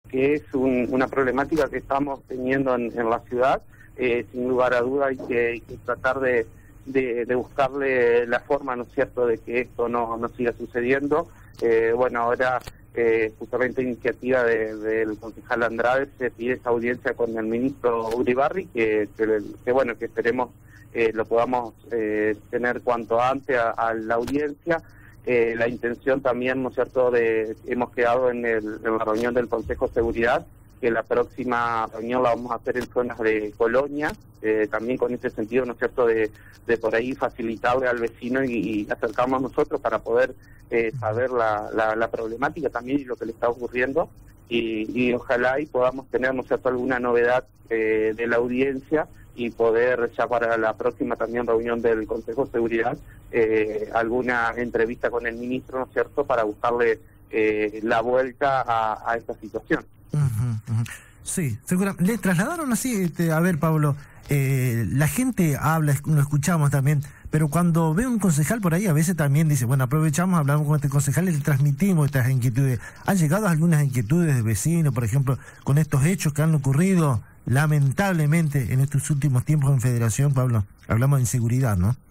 que es una problemática que estamos teniendo en la ciudad. Sin lugar a duda hay que tratar de buscarle la forma, ¿no es cierto?, de que esto no siga sucediendo. Bueno, ahora justamente iniciativa del concejal Andrade se pide esa audiencia con el ministro Uribarri, que bueno, que esperemos lo podamos tener cuanto antes a la audiencia. La intención también, ¿no es cierto?, hemos quedado en la reunión del Consejo de Seguridad, que la próxima reunión la vamos a hacer en zonas de Colonia, también con ese sentido, ¿no es cierto?, de por ahí facilitarle al vecino y acercarnos nosotros para poder saber la problemática también y lo que le está ocurriendo, y ojalá y podamos tener, ¿no es cierto?, alguna novedad de la audiencia y poder ya para la próxima también reunión del Consejo de Seguridad alguna entrevista con el ministro, ¿no es cierto?, para buscarle la vuelta a esta situación. Sí, seguramente. Le trasladaron así, a ver, Pablo, la gente habla, lo escuchamos también, pero cuando ve un concejal por ahí, a veces también dice, bueno, aprovechamos, hablamos con este concejal y le transmitimos estas inquietudes. ¿Han llegado algunas inquietudes de vecinos, por ejemplo, con estos hechos que han ocurrido lamentablemente en estos últimos tiempos en Federación, Pablo? Hablamos de inseguridad, ¿no?